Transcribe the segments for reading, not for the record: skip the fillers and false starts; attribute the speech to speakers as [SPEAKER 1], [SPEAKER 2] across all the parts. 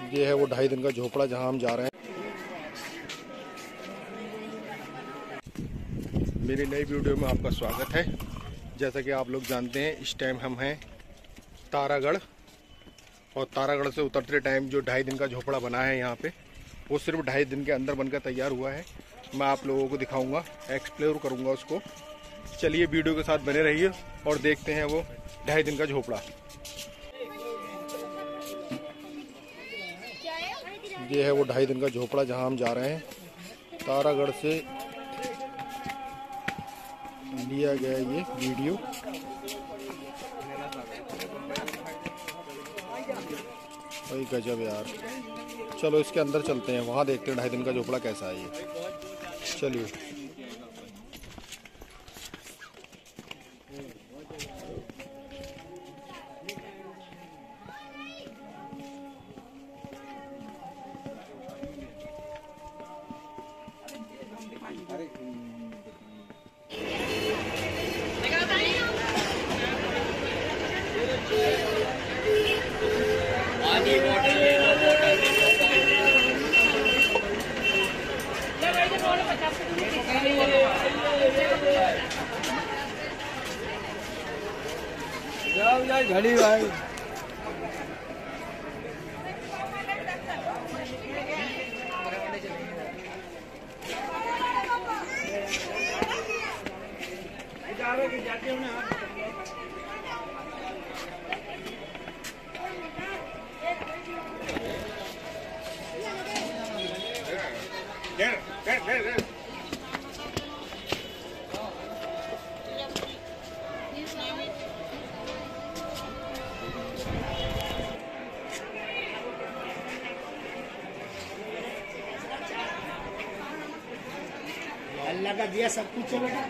[SPEAKER 1] ये है वो 2.5 दिन का झोपड़ा जहां हम जा रहे हैं। मेरी नई वीडियो में आपका स्वागत है। जैसा कि आप लोग जानते हैं, इस टाइम हम हैं तारागढ़, और तारागढ़ से उतरते टाइम जो 2.5 दिन का झोपड़ा बना है यहाँ पे, वो सिर्फ 2.5 दिन के अंदर बनकर तैयार हुआ है। मैं आप लोगों को दिखाऊंगा, एक्सप्लोर करूंगा उसको। चलिए वीडियो के साथ बने रहिए और देखते हैं वो 2.5 दिन का झोपड़ा। ये है वो 2.5 दिन का झोपड़ा जहां हम जा रहे हैं। तारागढ़ से लिया गया ये वीडियो। भाई गजब यार। चलो इसके अंदर चलते हैं, वहां देखते हैं 2.5 दिन का झोपड़ा कैसा है ये। चलिए।
[SPEAKER 2] घड़ी भाई अल्लाह का दिया सब कुछ है बेटा।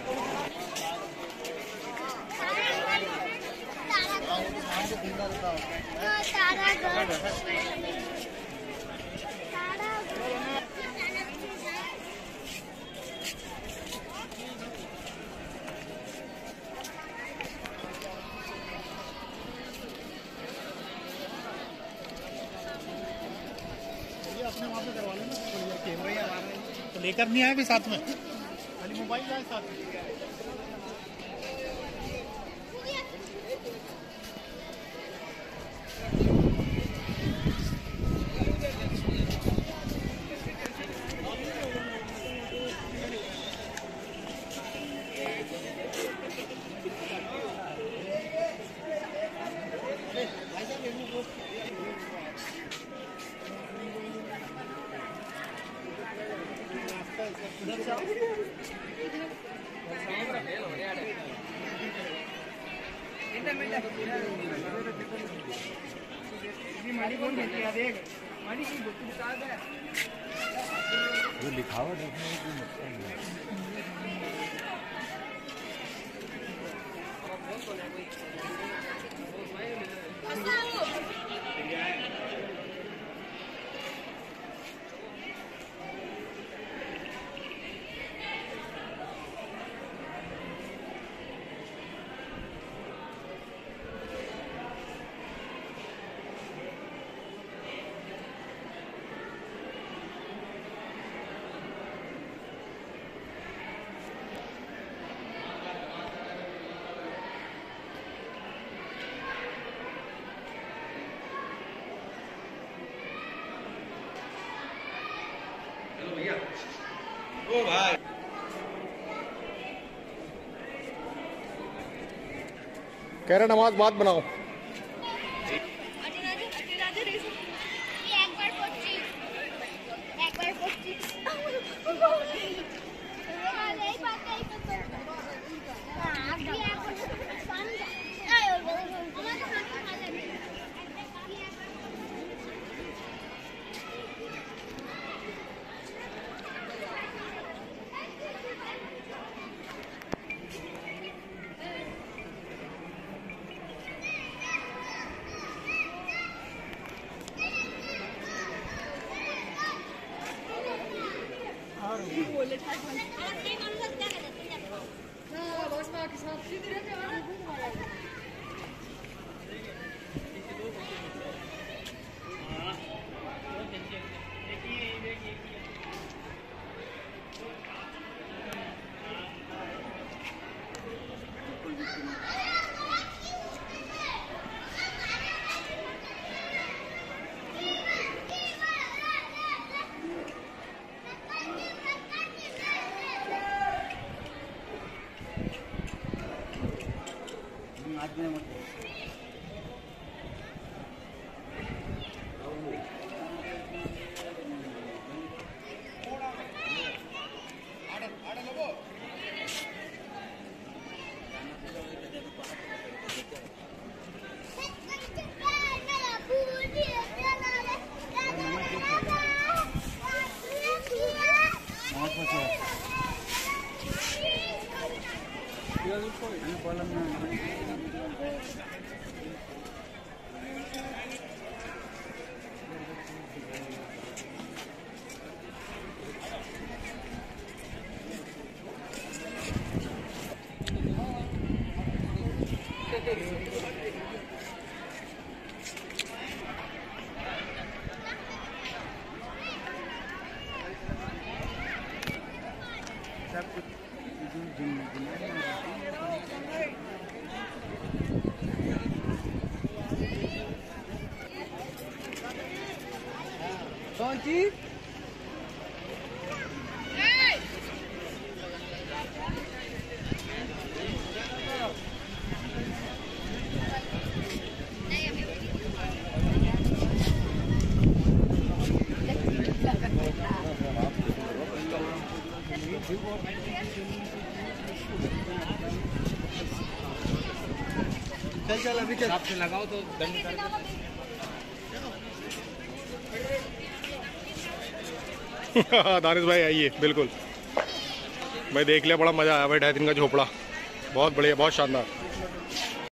[SPEAKER 2] अपने वहाँ पे करवा लेना, कैमरा ही हमारा तो लेकर नहीं आए भी साथ में, खाली मोबाइल आए साथ में।
[SPEAKER 3] जो लिखावट देखने की मतलब नहीं।
[SPEAKER 2] ओ भाई
[SPEAKER 1] कह रहे नमाज बात बनाओ।
[SPEAKER 3] कौन चीज? चल चल अभी चल। आपसे लगाओ तो दंड कर
[SPEAKER 1] दानिश भाई आइए, बिल्कुल। मैं देख लिया, बड़ा मजा आया भाई। 2.5 दिन का झोपड़ा बहुत बढ़िया, बहुत शानदार।